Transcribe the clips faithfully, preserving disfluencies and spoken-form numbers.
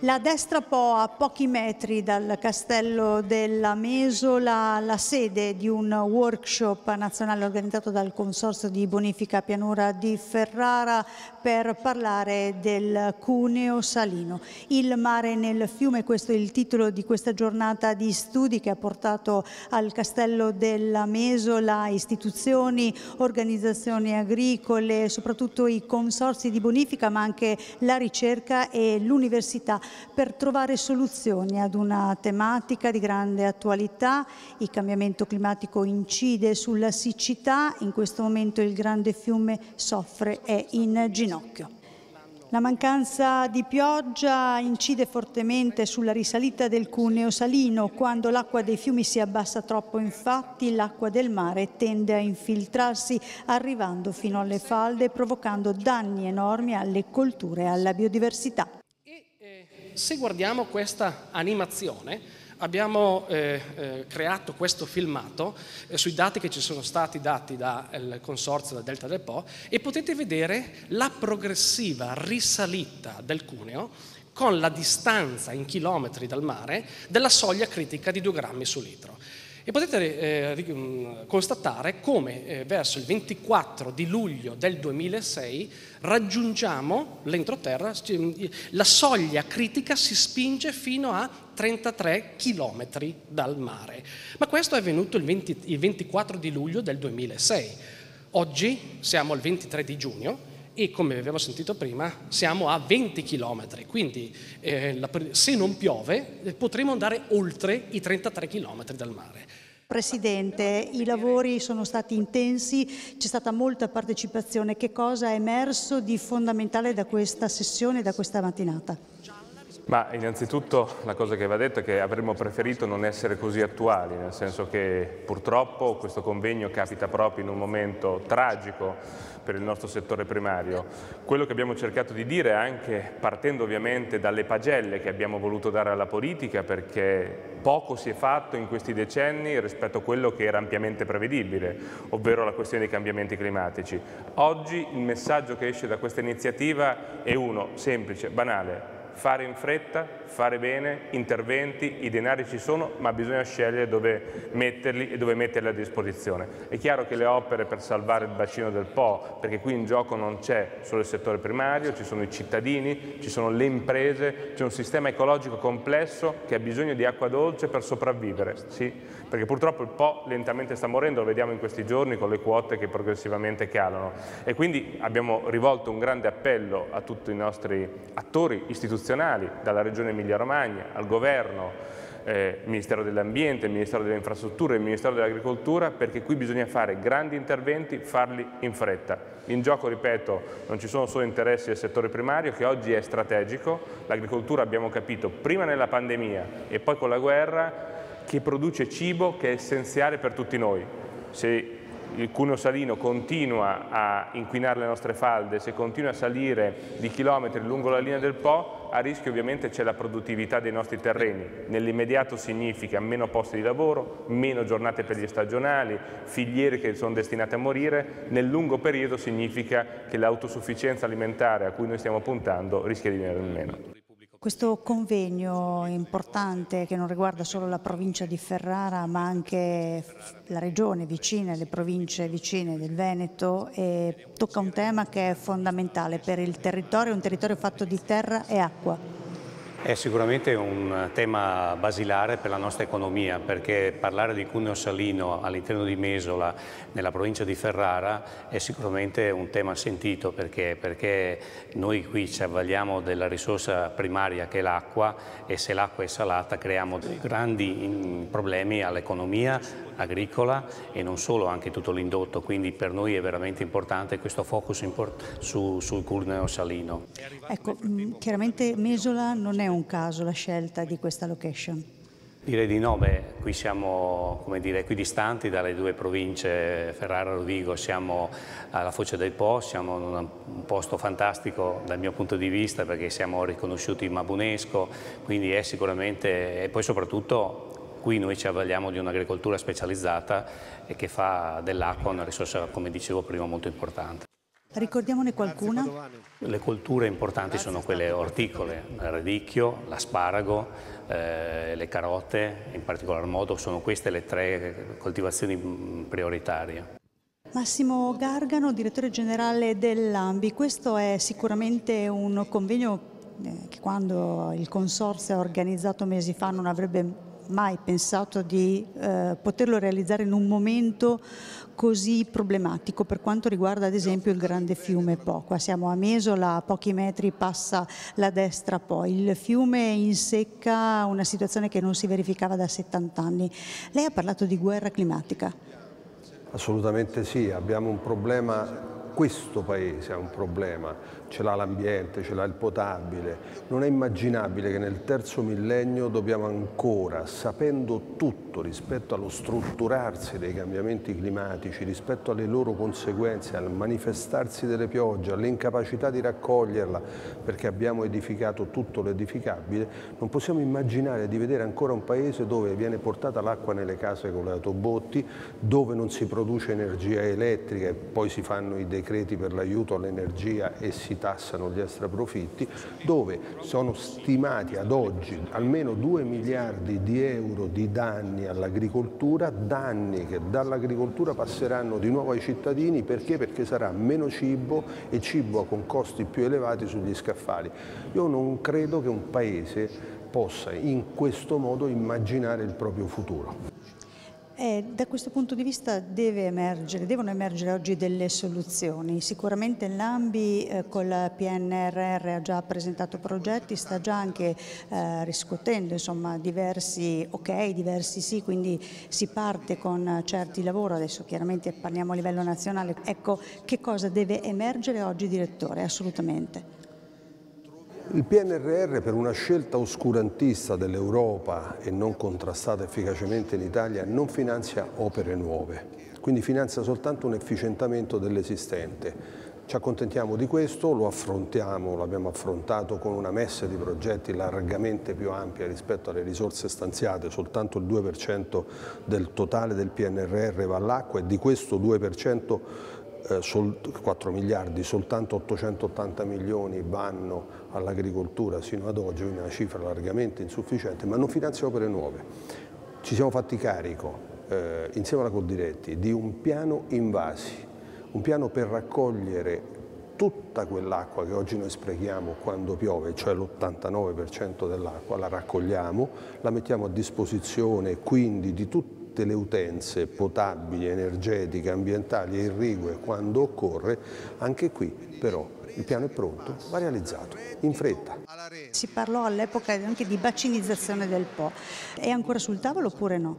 La destra Po, a pochi metri dal Castello della Mesola, la sede di un workshop nazionale organizzato dal Consorzio di Bonifica Pianura di Ferrara per parlare del cuneo salino. Il mare nel fiume, questo è il titolo di questa giornata di studi che ha portato al Castello della Mesola istituzioni, organizzazioni agricole, soprattutto i consorzi di bonifica, ma anche la ricerca e l'università, per trovare soluzioni ad una tematica di grande attualità. Il cambiamento climatico incide sulla siccità, in questo momento il grande fiume soffre, è in ginocchio. La mancanza di pioggia incide fortemente sulla risalita del cuneo salino. Quando l'acqua dei fiumi si abbassa troppo, infatti, l'acqua del mare tende a infiltrarsi, arrivando fino alle falde, provocando danni enormi alle colture e alla biodiversità. Se guardiamo questa animazione, abbiamo eh, eh, creato questo filmato eh, sui dati che ci sono stati dati dal consorzio del Delta del Po, e potete vedere la progressiva risalita del cuneo con la distanza in chilometri dal mare della soglia critica di due grammi su litro. E potete eh, constatare come eh, verso il ventiquattro di luglio del duemilasei raggiungiamo l'entroterra, la soglia critica si spinge fino a trentatré chilometri dal mare. Ma questo è avvenuto il, venti, il ventiquattro di luglio del duemilasei. Oggi siamo al ventitré di giugno e, come abbiamo sentito prima, siamo a venti chilometri, quindi eh, la, se non piove eh, potremo andare oltre i trentatré chilometri dal mare. Presidente, i lavori sono stati intensi, c'è stata molta partecipazione. Che cosa è emerso di fondamentale da questa sessione, da questa mattinata? Ma innanzitutto la cosa che va detta è che avremmo preferito non essere così attuali, nel senso che purtroppo questo convegno capita proprio in un momento tragico per il nostro settore primario. Quello che abbiamo cercato di dire, anche partendo ovviamente dalle pagelle che abbiamo voluto dare alla politica, perché poco si è fatto in questi decenni rispetto a quello che era ampiamente prevedibile, ovvero la questione dei cambiamenti climatici. Oggi il messaggio che esce da questa iniziativa è uno, semplice, banale: fare in fretta, fare bene, interventi, i denari ci sono, ma bisogna scegliere dove metterli e dove metterli a disposizione. È chiaro che le opere per salvare il bacino del Po, perché qui in gioco non c'è solo il settore primario, ci sono i cittadini, ci sono le imprese, c'è un sistema ecologico complesso che ha bisogno di acqua dolce per sopravvivere, sì? Perché purtroppo il Po lentamente sta morendo, lo vediamo in questi giorni con le quote che progressivamente calano, e quindi abbiamo rivolto un grande appello a tutti i nostri attori istituzionali, dalla Regione Emilia-Romagna al Governo, eh, il Ministero dell'Ambiente, il Ministero delle Infrastrutture, il Ministero dell'Agricoltura, perché qui bisogna fare grandi interventi, farli in fretta. In gioco, ripeto, non ci sono solo interessi del settore primario, che oggi è strategico. L'agricoltura, abbiamo capito, prima nella pandemia e poi con la guerra, che produce cibo che è essenziale per tutti noi. Se il cuneo salino continua a inquinare le nostre falde, se continua a salire di chilometri lungo la linea del Po, a rischio ovviamente c'è la produttività dei nostri terreni. Nell'immediato significa meno posti di lavoro, meno giornate per gli stagionali, filiere che sono destinate a morire. Nel lungo periodo significa che l'autosufficienza alimentare a cui noi stiamo puntando rischia di venire meno. Questo convegno importante, che non riguarda solo la provincia di Ferrara ma anche la regione vicina, le province vicine del Veneto, e tocca un tema che è fondamentale per il territorio, un territorio fatto di terra e acqua. È sicuramente un tema basilare per la nostra economia, perché parlare di cuneo salino all'interno di Mesola, nella provincia di Ferrara, è sicuramente un tema sentito, perché, perché noi qui ci avvaliamo della risorsa primaria che è l'acqua, e se l'acqua è salata creiamo dei grandi problemi all'economia agricola e non solo, anche tutto l'indotto. Quindi per noi è veramente importante questo focus su, sul cuneo salino. Ecco, chiaramente Mesola non è un caso la scelta di questa location. Direi di no, beh, qui siamo, come dire, equidistanti dalle due province, Ferrara e Rovigo, siamo alla foce del Po, siamo in un posto fantastico dal mio punto di vista, perché siamo riconosciuti in Map UNESCO, quindi è sicuramente, e poi soprattutto qui noi ci avvaliamo di un'agricoltura specializzata e che fa dell'acqua una risorsa, come dicevo prima, molto importante. Ricordiamone qualcuna? Le colture importanti sono quelle orticole, il radicchio, l'asparago, eh, le carote, in particolar modo sono queste le tre coltivazioni prioritarie. Massimo Gargano, direttore generale dell'Ambi, questo è sicuramente un convegno che quando il Consorzio ha organizzato mesi fa non avrebbe mai pensato di eh, poterlo realizzare in un momento così problematico per quanto riguarda ad esempio il grande fiume Po. Qua siamo a Mesola, a pochi metri passa la destra Po. Il fiume è in secca, una situazione che non si verificava da settanta anni. Lei ha parlato di guerra climatica. Assolutamente sì, abbiamo un problema, questo Paese ha un problema, ce l'ha l'ambiente, ce l'ha il potabile. Non è immaginabile che nel terzo millennio dobbiamo ancora, sapendo tutto rispetto allo strutturarsi dei cambiamenti climatici, rispetto alle loro conseguenze, al manifestarsi delle piogge, all'incapacità di raccoglierla, perché abbiamo edificato tutto l'edificabile, non possiamo immaginare di vedere ancora un Paese dove viene portata l'acqua nelle case con le autobotti, dove non si produce energia elettrica e poi si fanno i decreti per l'aiuto all'energia e si tassano gli extraprofitti, dove sono stimati ad oggi almeno due miliardi di euro di danni all'agricoltura, danni che dall'agricoltura passeranno di nuovo ai cittadini. Perché? Perché sarà meno cibo e cibo con costi più elevati sugli scaffali. Io non credo che un Paese possa in questo modo immaginare il proprio futuro. Eh, da questo punto di vista deve emergere, devono emergere oggi delle soluzioni. Sicuramente l'Ambi eh, col P N R R ha già presentato progetti, sta già anche eh, riscuotendo insomma, diversi ok, diversi sì, quindi si parte con certi lavori, adesso chiaramente parliamo a livello nazionale. Ecco, che cosa deve emergere oggi, direttore? Assolutamente. Il P N R R, per una scelta oscurantista dell'Europa e non contrastata efficacemente in Italia, non finanzia opere nuove, quindi finanzia soltanto un efficientamento dell'esistente. Ci accontentiamo di questo, lo affrontiamo, l'abbiamo affrontato con una messe di progetti largamente più ampia rispetto alle risorse stanziate, soltanto il due per cento del totale del P N R R va all'acqua e di questo due per cento Eh, sol, quattro miliardi, soltanto ottocentottanta milioni vanno all'agricoltura sino ad oggi, una cifra largamente insufficiente, ma non finanzia opere nuove. Ci siamo fatti carico, eh, insieme alla Coldiretti, di un piano invasi, un piano per raccogliere tutta quell'acqua che oggi noi sprechiamo quando piove, cioè l'ottantanove per cento dell'acqua, la raccogliamo, la mettiamo a disposizione quindi di tutti le utenze potabili, energetiche, ambientali e irrigue quando occorre. Anche qui però il piano è pronto, va realizzato in fretta. Si parlò all'epoca anche di bacinizzazione del Po, è ancora sul tavolo oppure no?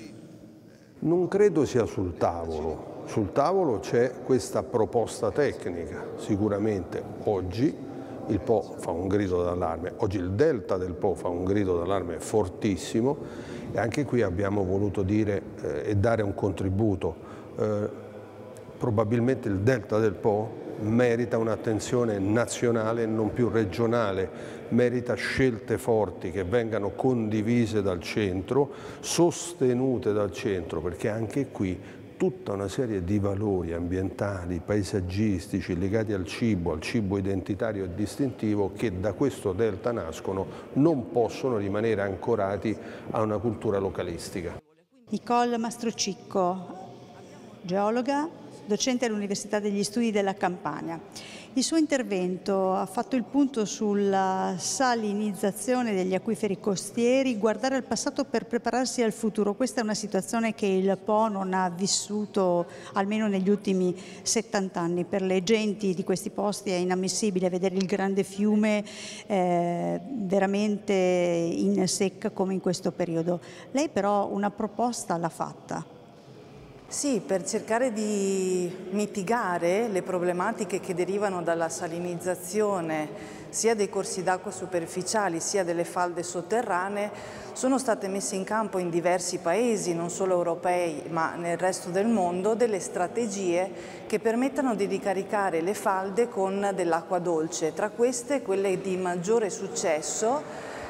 Non credo sia sul tavolo, sul tavolo c'è questa proposta tecnica, sicuramente oggi il Po fa un grido d'allarme, oggi il delta del Po fa un grido d'allarme fortissimo. E anche qui abbiamo voluto dire eh, e dare un contributo. Eh, probabilmente il delta del Po merita un'attenzione nazionale e non più regionale, merita scelte forti che vengano condivise dal centro, sostenute dal centro, perché anche qui tutta una serie di valori ambientali, paesaggistici, legati al cibo, al cibo identitario e distintivo che da questo delta nascono, non possono rimanere ancorati a una cultura localistica. Nicole Mastrocicco, geologa, docente all'Università degli Studi della Campania. Il suo intervento ha fatto il punto sulla salinizzazione degli acquiferi costieri, guardare al passato per prepararsi al futuro. Questa è una situazione che il Po non ha vissuto almeno negli ultimi settanta anni. Per le genti di questi posti è inammissibile vedere il grande fiume eh, veramente in secca come in questo periodo. Lei però una proposta l'ha fatta. Sì, per cercare di mitigare le problematiche che derivano dalla salinizzazione sia dei corsi d'acqua superficiali sia delle falde sotterranee, sono state messe in campo in diversi paesi, non solo europei ma nel resto del mondo, delle strategie che permettano di ricaricare le falde con dell'acqua dolce. Tra queste quelle di maggiore successo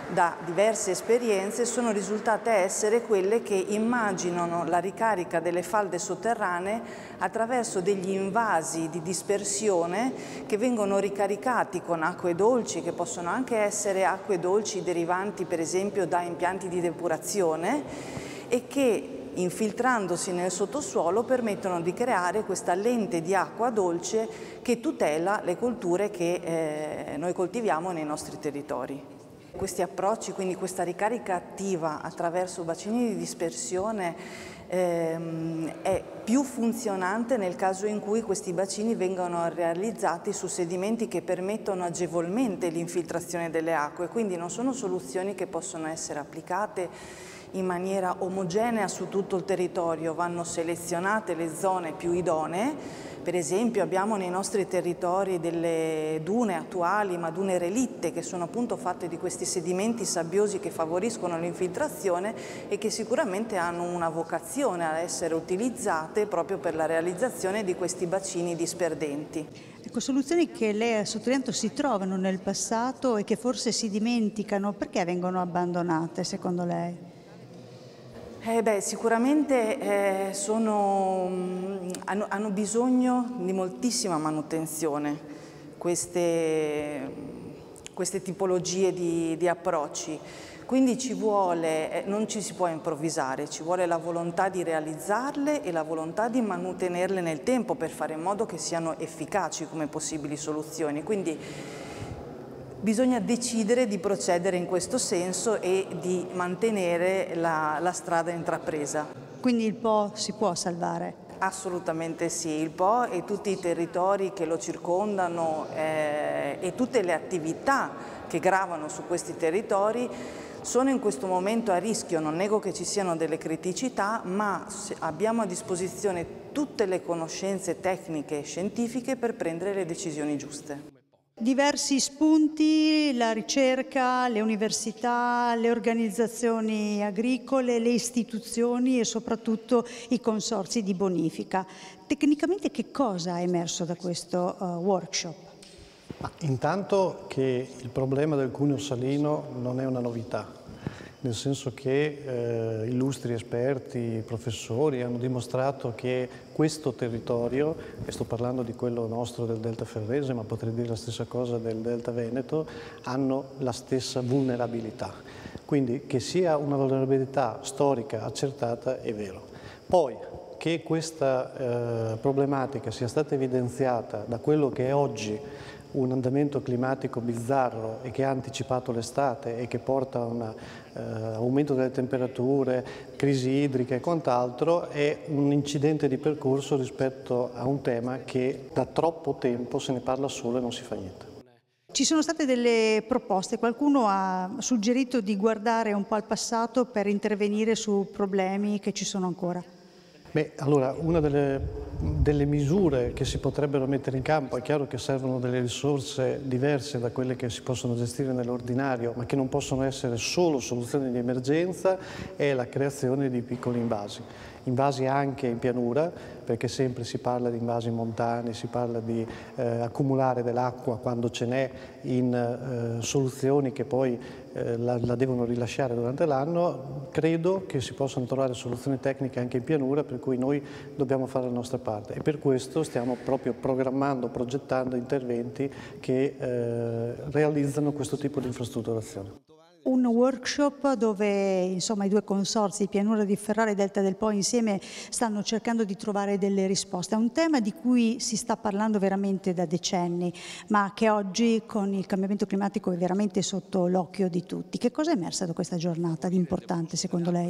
da diverse esperienze sono risultate essere quelle che immaginano la ricarica delle falde sotterranee attraverso degli invasi di dispersione che vengono ricaricati con acque dolci, che possono anche essere acque dolci derivanti per esempio da impianti di depurazione, e che infiltrandosi nel sottosuolo permettono di creare questa lente di acqua dolce che tutela le colture che eh, noi coltiviamo nei nostri territori. Questi approcci, quindi questa ricarica attiva attraverso bacini di dispersione, ehm, è più funzionante nel caso in cui questi bacini vengano realizzati su sedimenti che permettono agevolmente l'infiltrazione delle acque, quindi non sono soluzioni che possono essere applicate in maniera omogenea su tutto il territorio, vanno selezionate le zone più idonee. Per esempio abbiamo nei nostri territori delle dune attuali, ma dune relitte, che sono appunto fatte di questi sedimenti sabbiosi che favoriscono l'infiltrazione e che sicuramente hanno una vocazione a essere utilizzate proprio per la realizzazione di questi bacini disperdenti. Ecco, soluzioni che lei ha sottolineato si trovano nel passato e che forse si dimenticano, perché vengono abbandonate secondo lei? Eh beh, sicuramente eh, sono, mh, hanno, hanno bisogno di moltissima manutenzione queste, queste tipologie di, di approcci, quindi ci vuole, eh, non ci si può improvvisare, ci vuole la volontà di realizzarle e la volontà di mantenerle nel tempo per fare in modo che siano efficaci come possibili soluzioni. Quindi bisogna decidere di procedere in questo senso e di mantenere la, la strada intrapresa. Quindi il Po si può salvare? Assolutamente sì, il Po e tutti i territori che lo circondano eh, e tutte le attività che gravano su questi territori sono in questo momento a rischio. Non nego che ci siano delle criticità, ma abbiamo a disposizione tutte le conoscenze tecniche e scientifiche per prendere le decisioni giuste. Diversi spunti, la ricerca, le università, le organizzazioni agricole, le istituzioni e soprattutto i consorzi di bonifica. Tecnicamente che cosa è emerso da questo uh, workshop? Ma intanto che il problema del cuneo salino non è una novità, nel senso che eh, illustri esperti, professori hanno dimostrato che questo territorio, e sto parlando di quello nostro del Delta Ferrese, ma potrei dire la stessa cosa del Delta Veneto, hanno la stessa vulnerabilità. Quindi che sia una vulnerabilità storica accertata è vero. Poi che questa eh, problematica sia stata evidenziata da quello che è oggi un andamento climatico bizzarro e che ha anticipato l'estate e che porta a un eh, aumento delle temperature, crisi idriche e quant'altro, è un incidente di percorso rispetto a un tema che da troppo tempo se ne parla solo e non si fa niente. Ci sono state delle proposte, qualcuno ha suggerito di guardare un po' al passato per intervenire su problemi che ci sono ancora. Beh, allora, una delle, delle misure che si potrebbero mettere in campo, è chiaro che servono delle risorse diverse da quelle che si possono gestire nell'ordinario, ma che non possono essere solo soluzioni di emergenza, è la creazione di piccoli invasi. Invasi anche in pianura, perché sempre si parla di invasi montani, si parla di eh, accumulare dell'acqua quando ce n'è in eh, soluzioni che poi eh, la, la devono rilasciare durante l'anno. Credo che si possano trovare soluzioni tecniche anche in pianura, per cui noi dobbiamo fare la nostra parte e per questo stiamo proprio programmando, progettando interventi che eh, realizzano questo tipo di infrastrutturazione. Un workshop dove insomma, i due consorzi, Pianura di Ferrara e Delta del Po, insieme stanno cercando di trovare delle risposte. È un tema di cui si sta parlando veramente da decenni, ma che oggi con il cambiamento climatico è veramente sotto l'occhio di tutti. Che cosa è emersa da questa giornata di importante secondo lei?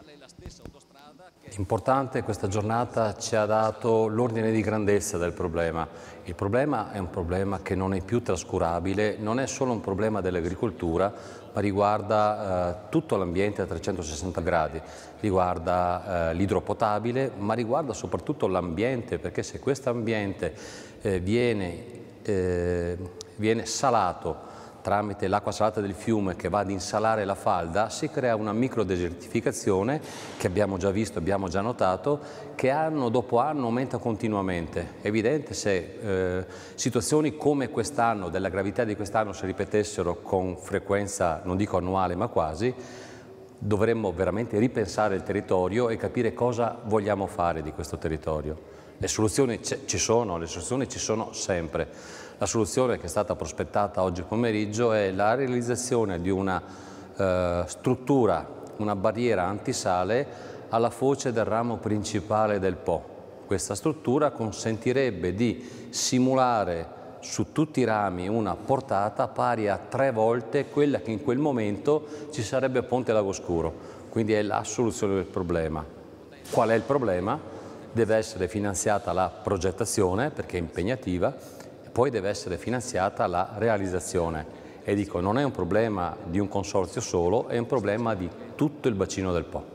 Importante, questa giornata ci ha dato l'ordine di grandezza del problema. Il problema è un problema che non è più trascurabile, non è solo un problema dell'agricoltura, ma riguarda eh, tutto l'ambiente a trecentosessanta gradi, riguarda eh, l'idropotabile, ma riguarda soprattutto l'ambiente, perché se questo ambiente eh, viene, eh, viene salato tramite l'acqua salata del fiume che va ad insalare la falda, si crea una microdesertificazione che abbiamo già visto, abbiamo già notato, che anno dopo anno aumenta continuamente. È evidente, se eh, situazioni come quest'anno, della gravità di quest'anno, si ripetessero con frequenza, non dico annuale, ma quasi, dovremmo veramente ripensare il territorio e capire cosa vogliamo fare di questo territorio. Le soluzioni ci sono, le soluzioni ci sono sempre. La soluzione che è stata prospettata oggi pomeriggio è la realizzazione di una eh, struttura, una barriera antisale alla foce del ramo principale del Po. Questa struttura consentirebbe di simulare su tutti i rami una portata pari a tre volte quella che in quel momento ci sarebbe a Ponte Lago Scuro. Quindi è la soluzione del problema. Qual è il problema? Deve essere finanziata la progettazione, perché è impegnativa, poi deve essere finanziata la realizzazione. E dico, non è un problema di un consorzio solo, è un problema di tutto il bacino del Po.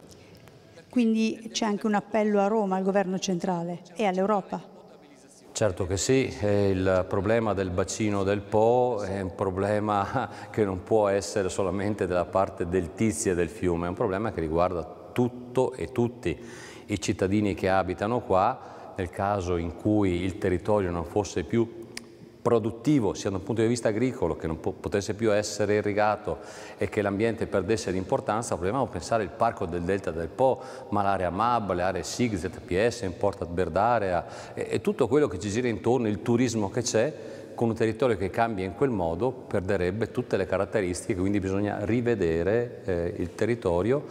Quindi c'è anche un appello a Roma, al governo centrale e all'Europa? Certo che sì, il problema del bacino del Po è un problema che non può essere solamente della parte del Tizio del fiume, è un problema che riguarda tutto e tutti i cittadini che abitano qua. Nel caso in cui il territorio non fosse più produttivo sia da un punto di vista agricolo, che non potesse più essere irrigato e che l'ambiente perdesse di importanza, proviamo a pensare il parco del Delta del Po, ma l'area M A B, le aree S I G, Z P S, Imported Bird Area e, e tutto quello che ci gira intorno, il turismo che c'è, con un territorio che cambia in quel modo perderebbe tutte le caratteristiche, quindi bisogna rivedere eh, il territorio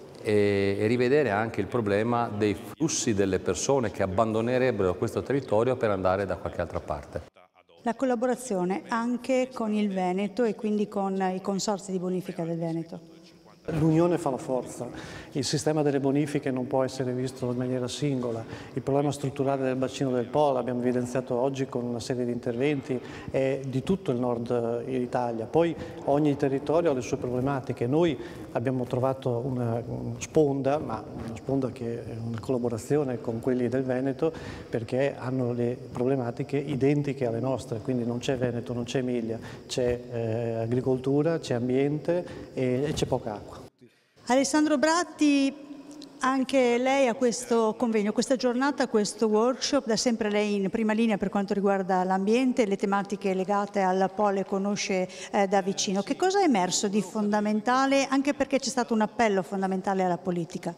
e, e rivedere anche il problema dei flussi delle persone che abbandonerebbero questo territorio per andare da qualche altra parte. La collaborazione anche con il Veneto e quindi con i consorzi di bonifica del Veneto. L'unione fa la forza, il sistema delle bonifiche non può essere visto in maniera singola, il problema strutturale del bacino del Po l'abbiamo evidenziato oggi con una serie di interventi, è di tutto il nord Italia, poi ogni territorio ha le sue problematiche. Noi abbiamo trovato una sponda, ma una sponda che è una collaborazione con quelli del Veneto, perché hanno le problematiche identiche alle nostre, quindi non c'è Veneto, non c'è Emilia, c'è eh, agricoltura, c'è ambiente e, e c'è poca acqua. Alessandro Bratti, anche lei a questo convegno, questa giornata, questo workshop, da sempre lei in prima linea per quanto riguarda l'ambiente, le tematiche legate al Po le conosce eh, da vicino. Che cosa è emerso di fondamentale, anche perché c'è stato un appello fondamentale alla politica?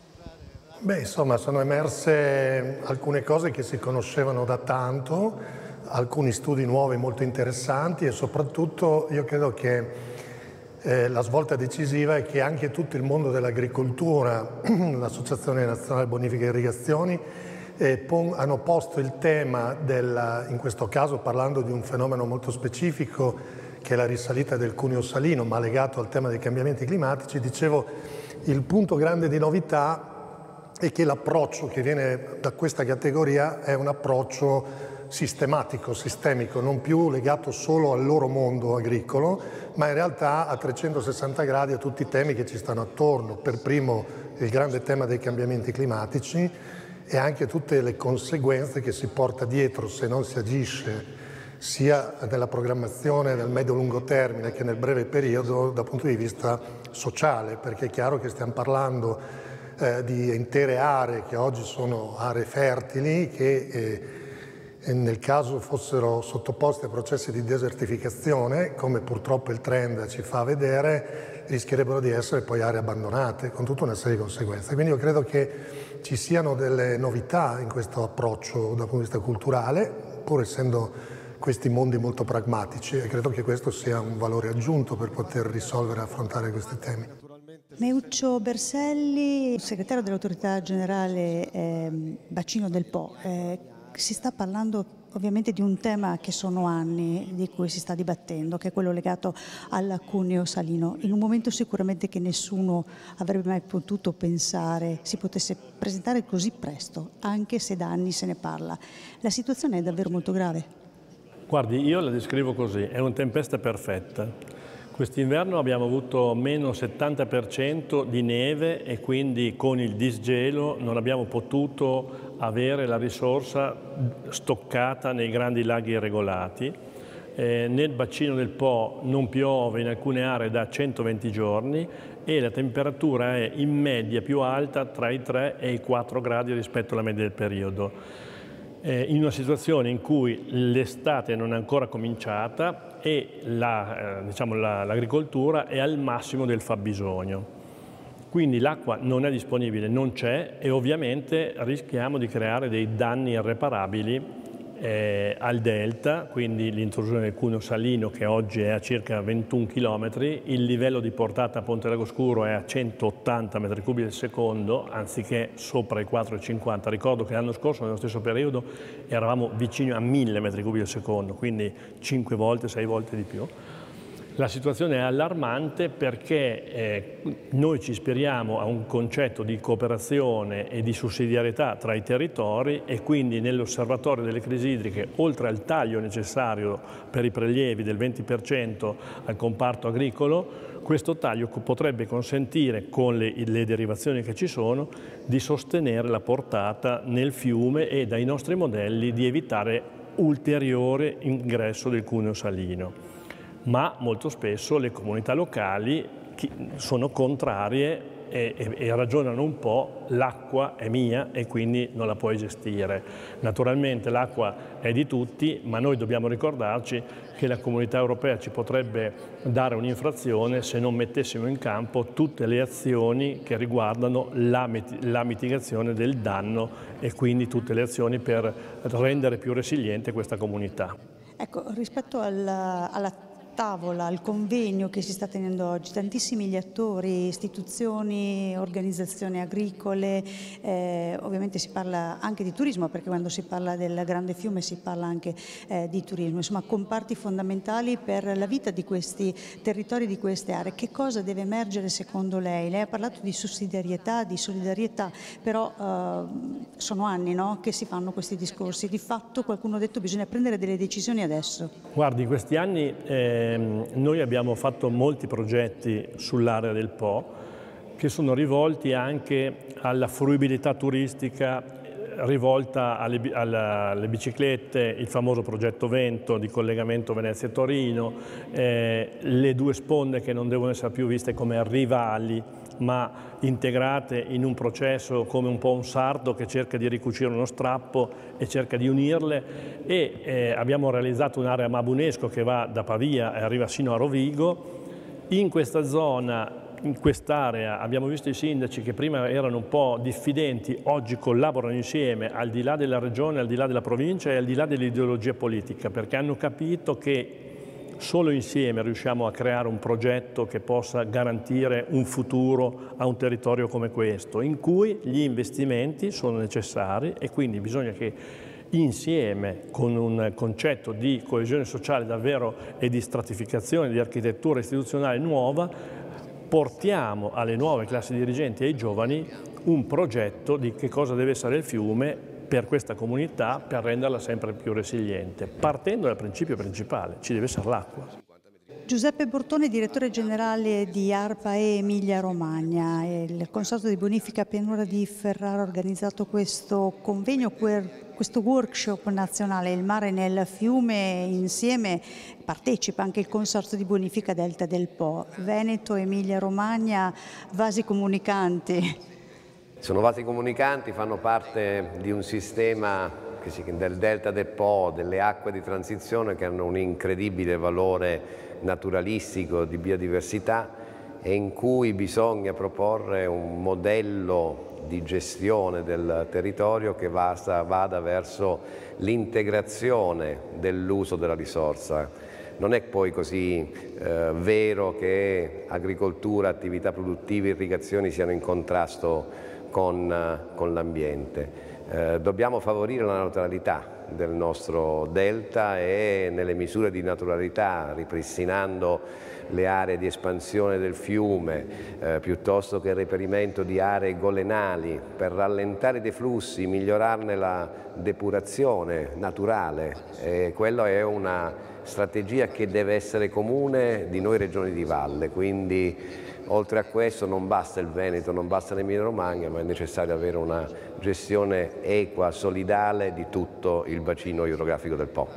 Beh, insomma, sono emerse alcune cose che si conoscevano da tanto, alcuni studi nuovi molto interessanti e soprattutto io credo che Eh, la svolta decisiva è che anche tutto il mondo dell'agricoltura, l'Associazione Nazionale Bonifica e Irrigazioni, eh, pon, hanno posto il tema, del, in questo caso parlando di un fenomeno molto specifico che è la risalita del cuneo salino, ma legato al tema dei cambiamenti climatici. Dicevo, il punto grande di novità è che l'approccio che viene da questa categoria è un approccio sistematico, sistemico, non più legato solo al loro mondo agricolo, ma in realtà a trecentosessanta gradi a tutti i temi che ci stanno attorno, per primo il grande tema dei cambiamenti climatici e anche tutte le conseguenze che si porta dietro se non si agisce sia nella programmazione nel medio-lungo termine che nel breve periodo dal punto di vista sociale, perché è chiaro che stiamo parlando eh, di intere aree che oggi sono aree fertili che eh, nel caso fossero sottoposte a processi di desertificazione, come purtroppo il trend ci fa vedere, rischierebbero di essere poi aree abbandonate, con tutta una serie di conseguenze. Quindi io credo che ci siano delle novità in questo approccio dal punto di vista culturale, pur essendo questi mondi molto pragmatici, e credo che questo sia un valore aggiunto per poter risolvere e affrontare questi temi. Meuccio Berselli, segretario dell'Autorità Generale eh, Bacino del Po. Eh, Si sta parlando ovviamente di un tema che sono anni di cui si sta dibattendo, che è quello legato al cuneo salino, in un momento sicuramente che nessuno avrebbe mai potuto pensare si potesse presentare così presto, anche se da anni se ne parla. La situazione è davvero molto grave. Guardi, io la descrivo così, è una tempesta perfetta. Quest'inverno abbiamo avuto meno settanta per cento di neve e quindi con il disgelo non abbiamo potuto avere la risorsa stoccata nei grandi laghi irregolati. eh, nel bacino del Po non piove in alcune aree da centoventi giorni e la temperatura è in media più alta tra i tre e i quattro gradi rispetto alla media del periodo. Eh, in una situazione in cui l'estate non è ancora cominciata e la, eh, diciamo, la, l'agricoltura è al massimo del fabbisogno. Quindi l'acqua non è disponibile, non c'è e ovviamente rischiamo di creare dei danni irreparabili eh, al delta, quindi l'intrusione del cuneo salino che oggi è a circa ventuno chilometri, il livello di portata a Ponte Lago Scuro è a centottanta metri cubi al secondo, anziché sopra i quattro virgola cinquanta. Ricordo che l'anno scorso, nello stesso periodo, eravamo vicino a mille metri cubi al secondo, quindi cinque volte, sei volte di più. La situazione è allarmante perché eh, noi ci ispiriamo a un concetto di cooperazione e di sussidiarietà tra i territori e quindi nell'osservatorio delle crisi idriche, oltre al taglio necessario per i prelievi del venti per cento al comparto agricolo, questo taglio potrebbe consentire, con le, le derivazioni che ci sono, di sostenere la portata nel fiume e dai nostri modelli di evitare ulteriore ingresso del cuneo salino. Ma molto spesso le comunità locali sono contrarie e, e, e ragionano un po' l'acqua è mia e quindi non la puoi gestire. Naturalmente l'acqua è di tutti, ma noi dobbiamo ricordarci che la Comunità Europea ci potrebbe dare un'infrazione se non mettessimo in campo tutte le azioni che riguardano la, la mitigazione del danno e quindi tutte le azioni per rendere più resiliente questa comunità. Ecco, rispetto al, alla tavola, al convegno che si sta tenendo oggi, tantissimi gli attori, istituzioni, organizzazioni agricole, eh, ovviamente si parla anche di turismo, perché quando si parla del grande fiume si parla anche eh, di turismo, insomma comparti fondamentali per la vita di questi territori, di queste aree. Che cosa deve emergere secondo lei? Lei ha parlato di sussidiarietà, di solidarietà, però eh, sono anni, no, che si fanno questi discorsi. Di fatto qualcuno ha detto che bisogna prendere delle decisioni adesso. Guardi, in questi anni eh, noi abbiamo fatto molti progetti sull'area del Po che sono rivolti anche alla fruibilità turistica, rivolta alle, alla, alle biciclette, il famoso progetto Vento di collegamento Venezia-Torino, eh, le due sponde che non devono essere più viste come rivali ma integrate in un processo come un po' un sardo che cerca di ricucire uno strappo e cerca di unirle, e eh, abbiamo realizzato un'area Mabunesco che va da Pavia e arriva sino a Rovigo. In questa zona, in quest'area, abbiamo visto i sindaci che prima erano un po' diffidenti, oggi collaborano insieme al di là della regione, al di là della provincia e al di là dell'ideologia politica, perché hanno capito che solo insieme riusciamo a creare un progetto che possa garantire un futuro a un territorio come questo, in cui gli investimenti sono necessari e quindi bisogna che insieme, con un concetto di coesione sociale davvero e di stratificazione, di architettura istituzionale nuova, portiamo alle nuove classi dirigenti e ai giovani un progetto di che cosa deve essere il fiume per questa comunità, per renderla sempre più resiliente, partendo dal principio principale: ci deve essere l'acqua. Giuseppe Bortone, direttore generale di ARPA e Emilia Romagna. Il Consorzio di Bonifica Pianura di Ferrara ha organizzato questo convegno, questo workshop nazionale, Il mare nel fiume. Insieme partecipa anche il Consorzio di Bonifica Delta del Po. Veneto, Emilia Romagna, vasi comunicanti. Sono vasi comunicanti, fanno parte di un sistema che si, del Delta del Po, delle acque di transizione, che hanno un incredibile valore naturalistico di biodiversità e in cui bisogna proporre un modello di gestione del territorio che vada, vada verso l'integrazione dell'uso della risorsa. Non è poi così eh, vero che agricoltura, attività produttive, irrigazioni siano in contrasto con, con l'ambiente. Eh, dobbiamo favorire la naturalità del nostro delta e nelle misure di naturalità, ripristinando le aree di espansione del fiume, eh, piuttosto che il reperimento di aree golenali per rallentare dei flussi, migliorarne la depurazione naturale. E quella è una strategia che deve essere comune di noi regioni di valle, quindi oltre a questo non basta il Veneto, non basta l'Emilia Romagna, ma è necessario avere una gestione equa, solidale di tutto il bacino idrografico del Po.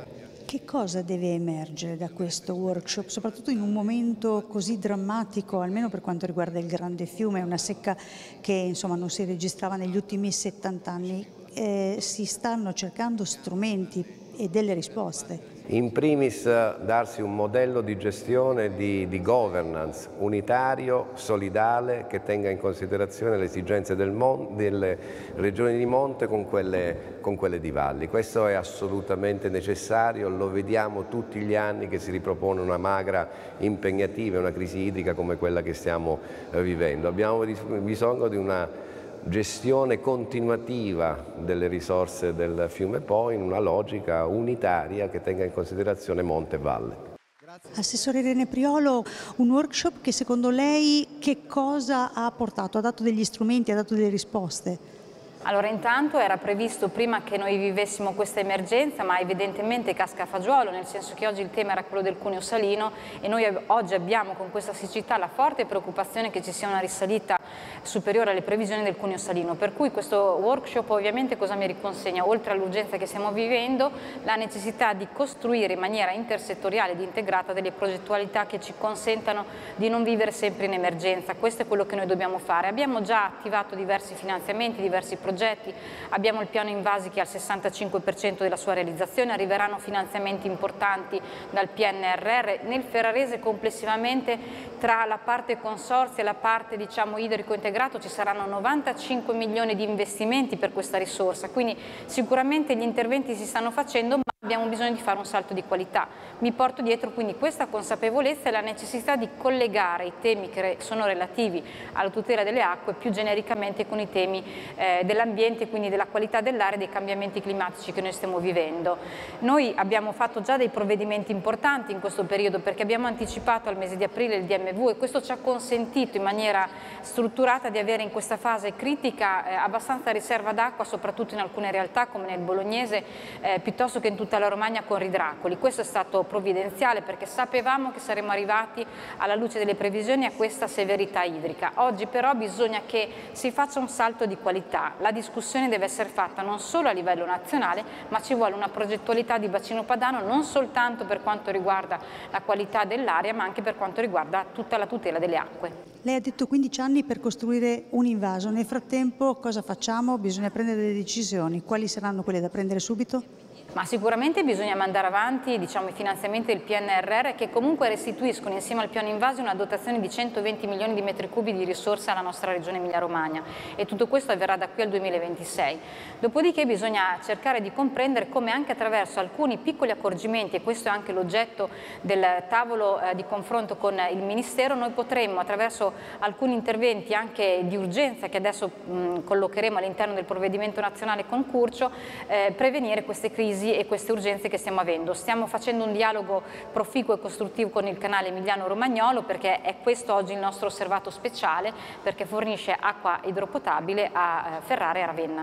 Che cosa deve emergere da questo workshop, soprattutto in un momento così drammatico, almeno per quanto riguarda il grande fiume, una secca che insomma non si registrava negli ultimi settanta anni? Eh, si stanno cercando strumenti e delle risposte. In primis darsi un modello di gestione, di, di governance unitario, solidale, che tenga in considerazione le esigenze del mon, delle regioni di monte con quelle, con quelle di valli. Questo è assolutamente necessario, lo vediamo tutti gli anni che si ripropone una magra impegnativa, una crisi idrica come quella che stiamo vivendo. Abbiamo bisogno di una gestione continuativa delle risorse del fiume Po in una logica unitaria che tenga in considerazione monte e valle. Assessore Irene Priolo, un workshop che secondo lei che cosa ha portato? Ha dato degli strumenti, ha dato delle risposte? Allora, intanto era previsto prima che noi vivessimo questa emergenza, ma evidentemente casca a fagiolo, nel senso che oggi il tema era quello del cuneo salino e noi oggi abbiamo con questa siccità la forte preoccupazione che ci sia una risalita superiore alle previsioni del cuneo salino, per cui questo workshop ovviamente cosa mi riconsegna? Oltre all'urgenza che stiamo vivendo, la necessità di costruire in maniera intersettoriale ed integrata delle progettualità che ci consentano di non vivere sempre in emergenza. Questo è quello che noi dobbiamo fare. Abbiamo già attivato diversi finanziamenti, diversi progetti. Progetti. Abbiamo il piano Invasi che è al sessantacinque per cento della sua realizzazione, arriveranno finanziamenti importanti dal P N R R. Nel Ferrarese complessivamente tra la parte consorzi e la parte diciamo idrico integrato ci saranno novantacinque milioni di investimenti per questa risorsa, quindi sicuramente gli interventi si stanno facendo, ma abbiamo bisogno di fare un salto di qualità. Mi porto dietro quindi questa consapevolezza e la necessità di collegare i temi che sono relativi alla tutela delle acque più genericamente con i temi eh, dell'ambiente, quindi della qualità dell'aria e dei cambiamenti climatici che noi stiamo vivendo. Noi abbiamo fatto già dei provvedimenti importanti in questo periodo perché abbiamo anticipato al mese di aprile il D M V e questo ci ha consentito in maniera strutturata di avere in questa fase critica eh, abbastanza riserva d'acqua, soprattutto in alcune realtà come nel Bolognese, eh, piuttosto che in tutta la Romagna con Ridracoli. Questo è stato provvidenziale perché sapevamo che saremmo arrivati alla luce delle previsioni a questa severità idrica. Oggi però bisogna che si faccia un salto di qualità. La discussione deve essere fatta non solo a livello nazionale, ma ci vuole una progettualità di bacino padano non soltanto per quanto riguarda la qualità dell'aria, ma anche per quanto riguarda tutta la tutela delle acque. Lei ha detto quindici anni per costruire un invaso. Nel frattempo cosa facciamo? Bisogna prendere delle decisioni. Quali saranno quelle da prendere subito? Ma sicuramente bisogna mandare avanti diciamo, i finanziamenti del P N R R che comunque restituiscono insieme al piano Invasi una dotazione di centoventi milioni di metri cubi di risorse alla nostra regione Emilia-Romagna e tutto questo avverrà da qui al duemilaventisei. Dopodiché bisogna cercare di comprendere come anche attraverso alcuni piccoli accorgimenti, e questo è anche l'oggetto del tavolo eh, di confronto con il Ministero, noi potremmo attraverso alcuni interventi anche di urgenza che adesso mh, collocheremo all'interno del provvedimento nazionale con Curcio, eh, prevenire queste crisi e queste urgenze che stiamo avendo. Stiamo facendo un dialogo proficuo e costruttivo con il canale Emiliano-Romagnolo perché è questo oggi il nostro osservato speciale perché fornisce acqua idropotabile a Ferrara e a Ravenna.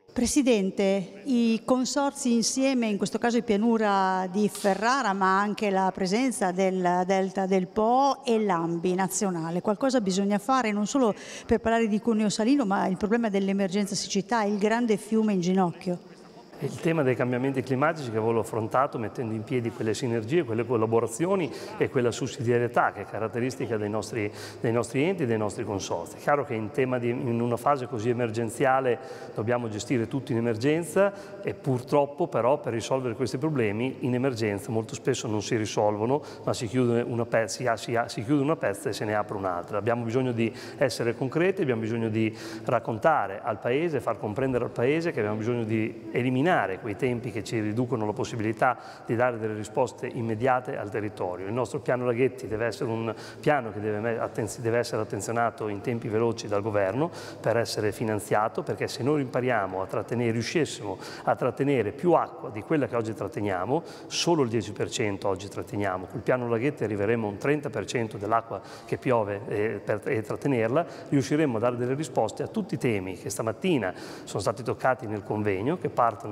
Presidente, i consorzi insieme, in questo caso il pianura di Ferrara, ma anche la presenza del delta del Po e l'Ambi nazionale, qualcosa bisogna fare non solo per parlare di cuneo salino, ma il problema dell'emergenza siccità, il grande fiume in ginocchio. Il tema dei cambiamenti climatici che avevo affrontato mettendo in piedi quelle sinergie, quelle collaborazioni e quella sussidiarietà che è caratteristica dei nostri, dei nostri enti e dei nostri consorzi. È chiaro che in, tema di, in una fase così emergenziale dobbiamo gestire tutto in emergenza e purtroppo però per risolvere questi problemi in emergenza molto spesso non si risolvono ma si chiude una pezza, si, si, si chiude una pezza e se ne apre un'altra. Abbiamo bisogno di essere concreti, abbiamo bisogno di raccontare al Paese, far comprendere al Paese che abbiamo bisogno di eliminare quei tempi che ci riducono la possibilità di dare delle risposte immediate al territorio. Il nostro piano Laghetti deve essere un piano che deve, deve essere attenzionato in tempi veloci dal governo per essere finanziato, perché se noi impariamo a trattenere, riuscissimo a trattenere più acqua di quella che oggi tratteniamo, solo il dieci per cento oggi tratteniamo, col piano Laghetti arriveremo a un trenta per cento dell'acqua che piove e, per, e trattenerla, riusciremo a dare delle risposte a tutti i temi che stamattina sono stati toccati nel convegno, che partono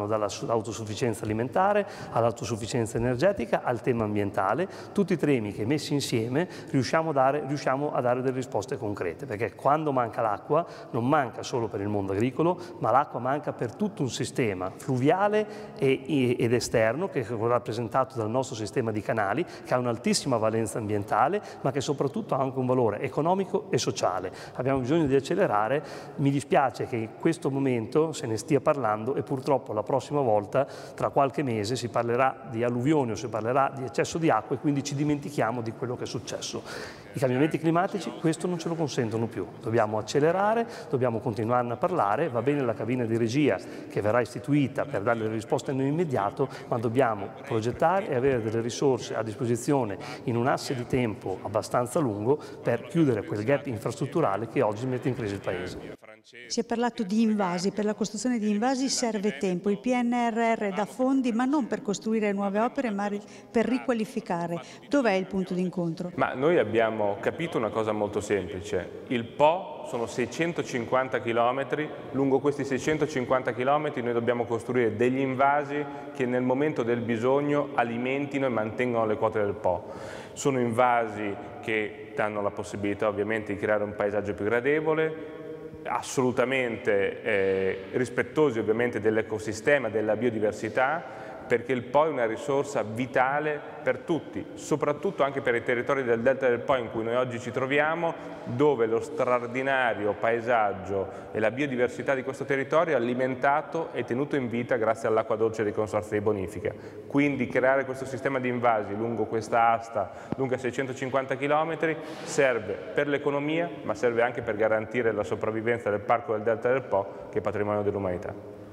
vanno dall'autosufficienza alimentare all'autosufficienza energetica al tema ambientale, tutti temi che messi insieme riusciamo a dare, riusciamo a dare delle risposte concrete, perché quando manca l'acqua non manca solo per il mondo agricolo, ma l'acqua manca per tutto un sistema fluviale e, ed esterno che è rappresentato dal nostro sistema di canali, che ha un'altissima valenza ambientale, ma che soprattutto ha anche un valore economico e sociale. Abbiamo bisogno di accelerare, mi dispiace che in questo momento se ne stia parlando e purtroppo la prossima volta, tra qualche mese, si parlerà di alluvioni o si parlerà di eccesso di acqua e quindi ci dimentichiamo di quello che è successo. I cambiamenti climatici questo non ce lo consentono più, dobbiamo accelerare, dobbiamo continuare a parlare, va bene la cabina di regia che verrà istituita per dare le risposte nell'immediato, ma dobbiamo progettare e avere delle risorse a disposizione in un asse di tempo abbastanza lungo per chiudere quel gap infrastrutturale che oggi mette in crisi il Paese. Si è parlato di invasi, per la costruzione di invasi serve tempo, il P N R R dà fondi ma non per costruire nuove opere ma per riqualificare. Dov'è il punto d'incontro? Ma noi abbiamo capito una cosa molto semplice, il Po sono seicentocinquanta chilometri, lungo questi seicentocinquanta chilometri noi dobbiamo costruire degli invasi che nel momento del bisogno alimentino e mantengono le quote del Po. Sono invasi che danno la possibilità ovviamente di creare un paesaggio più gradevole, assolutamente eh, rispettosi ovviamente dell'ecosistema, della biodiversità, perché il Po è una risorsa vitale per tutti, soprattutto anche per i territori del Delta del Po in cui noi oggi ci troviamo, dove lo straordinario paesaggio e la biodiversità di questo territorio è alimentato e tenuto in vita grazie all'acqua dolce dei consorzi di bonifica. Quindi creare questo sistema di invasi lungo questa asta, lunga seicentocinquanta chilometri, serve per l'economia, ma serve anche per garantire la sopravvivenza del parco del Delta del Po, che è patrimonio dell'umanità.